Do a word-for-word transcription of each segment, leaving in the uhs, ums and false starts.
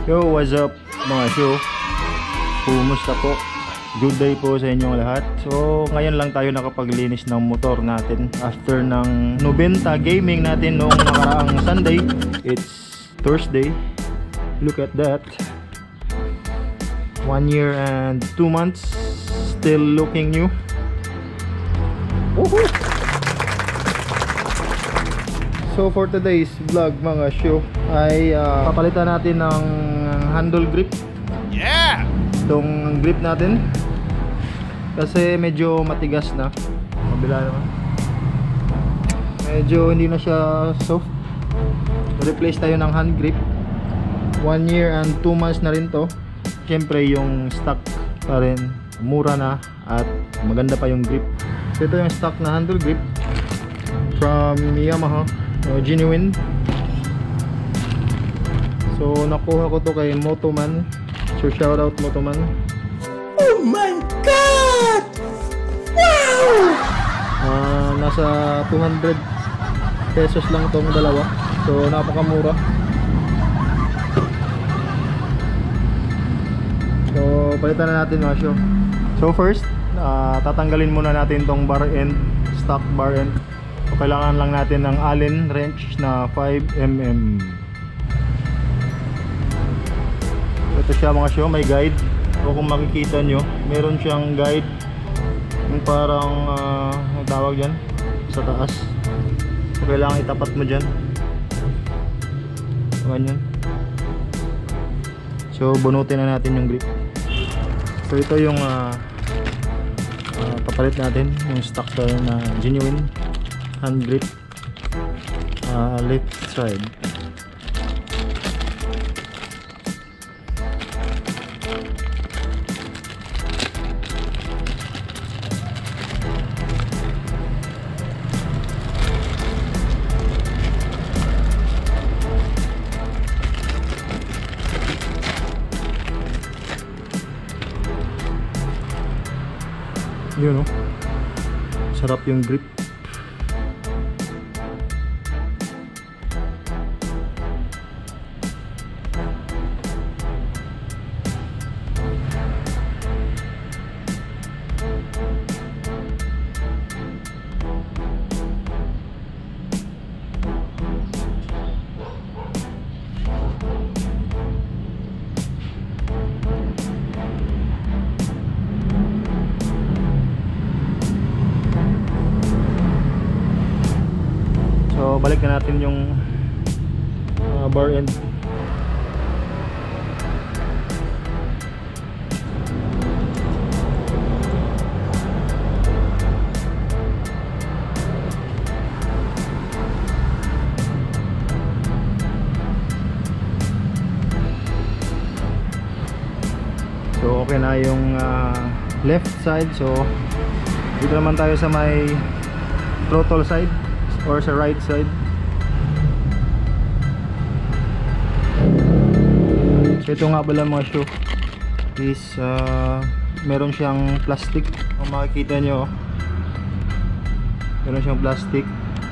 Yo, what's up mga show? Kumusta po? Good day po sa inyong lahat. So ngayon lang tayo nakapaglinis ng motor natin after ng nobenta gaming natin noong nakaraang Sunday. It's Thursday. Look at that. One year and two months, still looking new. Woohoo! So for today's vlog mga show ay uh, papalitan natin ng handle grip. Yeah! Itong grip natin kasi medyo matigas na. Kabila naman. Medyo hindi na siya soft. Replace tayo ng hand grip. One year and two months na rin to. Siyempre yung stock pa rin mura na at maganda pa yung grip. So ito yung stock na handle grip from Yamaha. Uh, genuine. So nakuha ko to kay Motoman. So shout out Motoman. Oh my god! Wow! Uh, nasa two hundred pesos lang tong dalawa. So napakamura. So palitan na natin mga show. So first, uh, tatanggalin muna natin tong bar end, stock bar end. So, kailangan lang natin ng Allen wrench na five millimeter. Ito siya mga show, may guide. O kung makikita nyo, meron siyang guide yung parang uh, ang tawag dyan sa taas. So kailangan itapat mo dyan. Ganyan. So bunutin na natin yung grip. So ito yung uh, uh, papalit natin, yung stock na genuine hand grip, uh, left side. Yun, no? Sarap yung grip. So balik na natin yung uh, bar end. So okay na yung uh, left side. So dito naman tayo sa may throttle side or sa right side. So ito nga pala mga show is uh, meron siyang plastic. Kung makikita nyo, meron siyang plastic.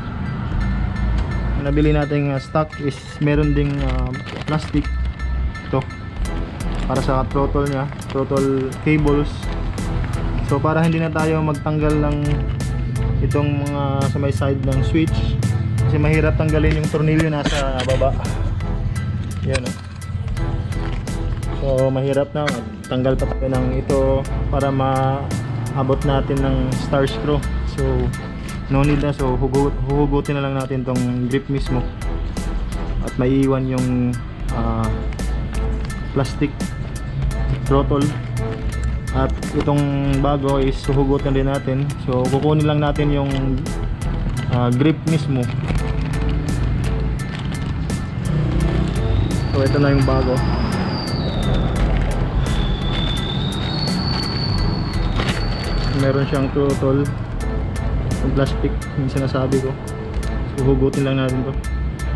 Ang nabili nating uh, stock is meron ding uh, plastic ito para sa throttle nya, throttle cables. So para hindi na tayo magtanggal ng itong mga sa may side ng switch kasi mahirap tanggalin yung tornilyo nasa baba. Yan, oh. So mahirap na tanggal pa tayo ng ito para maabot natin ng star screw. So no need na. So hugot, huhugutin na lang natin tong grip mismo at maiiwan yung uh, plastic throttle. At itong bago is huhugutin din natin. So kukunin lang natin yung uh, grip mismo. So ito na yung bago. Meron siyang throttle, yung plastic yung sinasabi ko. So huhugutin lang natin to.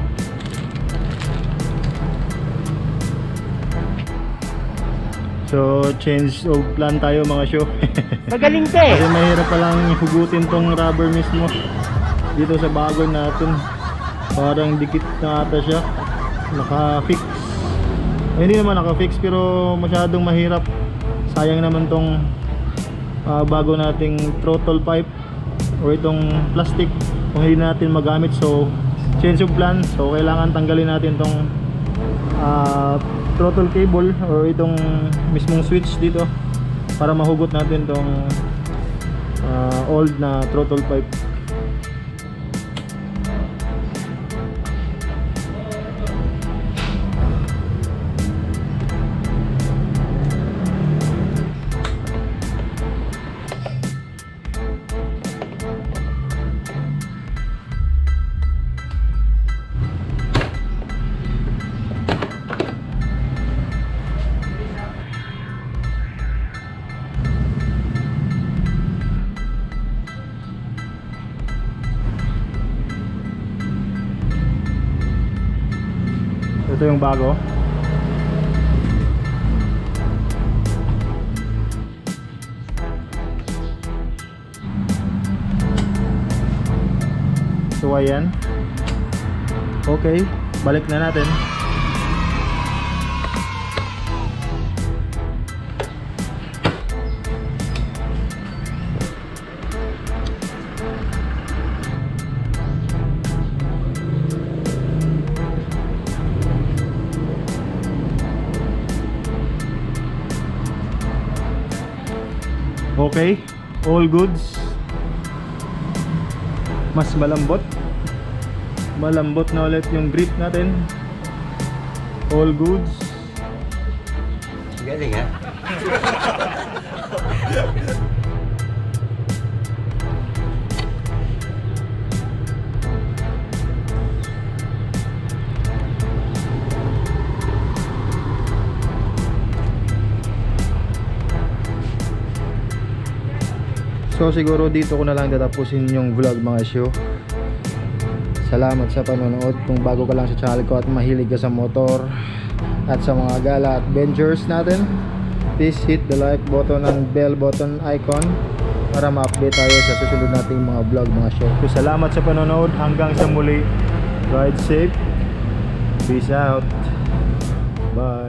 So change of plan tayo mga show. Magaling ka eh. Kasi mahirap palang hugutin tong rubber mismo dito sa bago natin. Parang dikit na ata siya, naka-fix. Hindi naman naka-fix pero masyadong mahirap. Sayang naman tong uh, bago nating throttle pipe o itong plastic kung hindi natin magamit. So change of plan. So kailangan tanggalin natin tong uh, throttle cable o itong mismong switch dito para mahugot natin tong uh, old na throttle pipe. Ito yung bago. So ayan. Okay, balik na natin. Okay, all goods. Mas malambot. Malambot na ulit yung grip natin. All goods. Galing ha? So siguro dito ko na lang tatapusin yung vlog mga show. Salamat sa panonood. Kung bago ka lang sa channel ko at mahilig ka sa motor at sa mga gala adventures natin, please hit the like button and bell button icon para ma-update tayo sa susunod nating mga vlog mga show. So salamat sa panonood. Hanggang sa muli. Ride safe. Peace out. Bye.